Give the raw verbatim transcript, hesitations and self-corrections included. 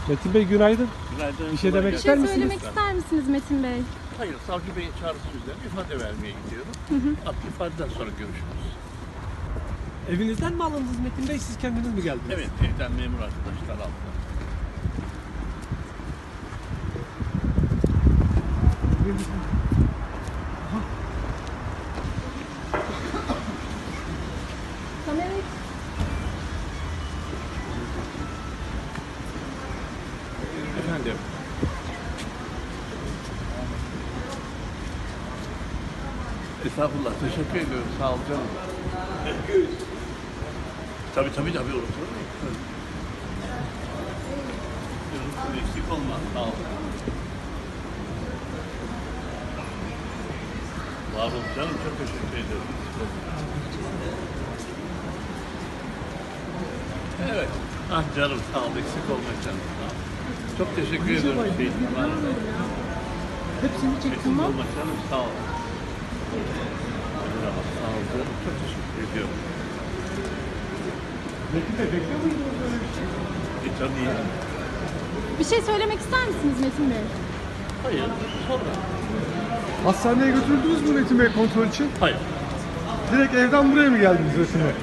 Metin Bey günaydın. Günaydın. Bir şey demek Bir ister Bir şey misiniz? söylemek ister misiniz Metin Bey? Hayır, savcı beyin çağrısı üzerine ifade vermeye gidiyorum. Hı hı. Artık ifadeden sonra görüşürüz. Evinizden mi alındınız Metin Bey? Siz kendiniz mi geldiniz? Evet, evden memur arkadaşlar aldılar. Kamerayı Efendim. Estağfurullah, teşekkür ediyorum. Sağ ol canım. Tabii tabii tabii unuturum. Unuturum, eksik olma. Sağ ol. Var ol canım, çok teşekkür ederim. Evet. Ah canım, sağ ol. Eksik olma canım. Sağ ol. Çok teşekkür ediyorum. Şey, var. Hepsini Eksik çektim. olma canım, sağ ol. Merhaba, sağ ol canım. Çok teşekkür ediyorum. Metin Bey bekliyor muydunuz böyle bir şey? E tabii. bir şey söylemek ister misiniz Metin Bey? Hayır, sonra. Hastaneye götürdünüz mü Metin Bey kontrol için? Hayır. Direkt evden buraya mı geldiniz Metin Bey?